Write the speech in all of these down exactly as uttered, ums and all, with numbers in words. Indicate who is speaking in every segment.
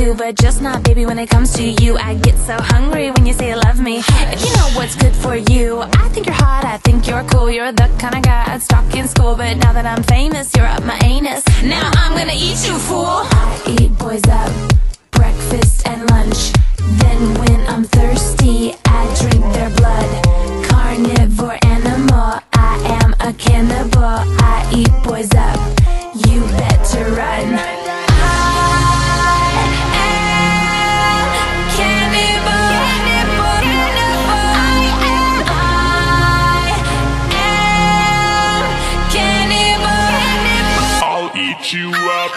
Speaker 1: too, but just not, baby, when it comes to you. I get so hungry when you say you love me. If you know what's good for you, I think you're hot, I think you're cool. You're the kind of guy I'd stalk in school, but now that I'm famous, you're up my anus. Now I'm gonna eat you, fool. I eat boys up, breakfast and lunch. Then when I'm thirsty, I drink their blood. Carnivore animal, I am a cannibal. I eat boys up, you better run.
Speaker 2: Eat you up.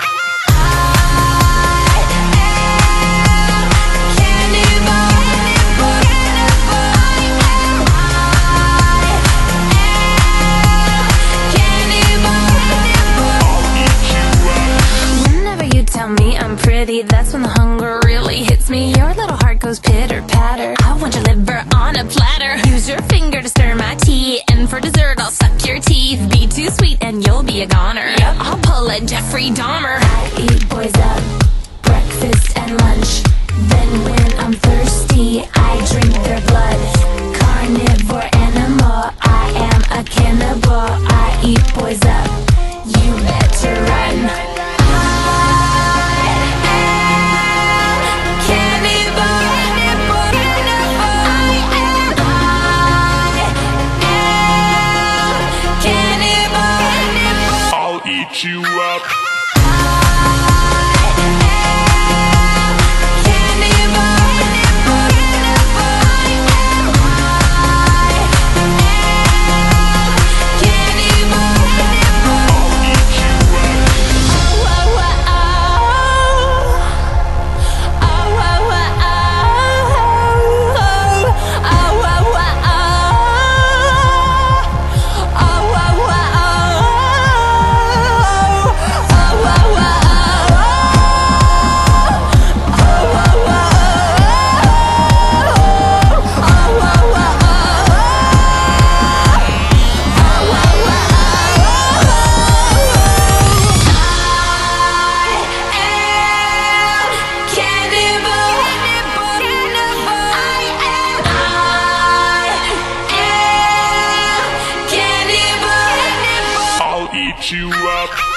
Speaker 1: Pretty, that's when the hunger really hits me. Your little heart goes pitter patter. I want your liver on a platter. Use your finger to stir my tea, and for dessert I'll suck your teeth. Be too sweet and you'll be a goner. Yep. I'll pull a Jeffrey Dahmer. I eat boys up, breakfast and lunch. Then when I'm thirsty, I drink their blood. Carnivore animal, I am a cannibal. I eat boys up, you better run.
Speaker 2: Eat you up. Eat you up.